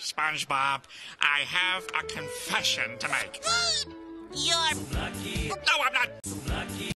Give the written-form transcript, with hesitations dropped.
SpongeBob, I have a confession to make. You're... No, I'm not.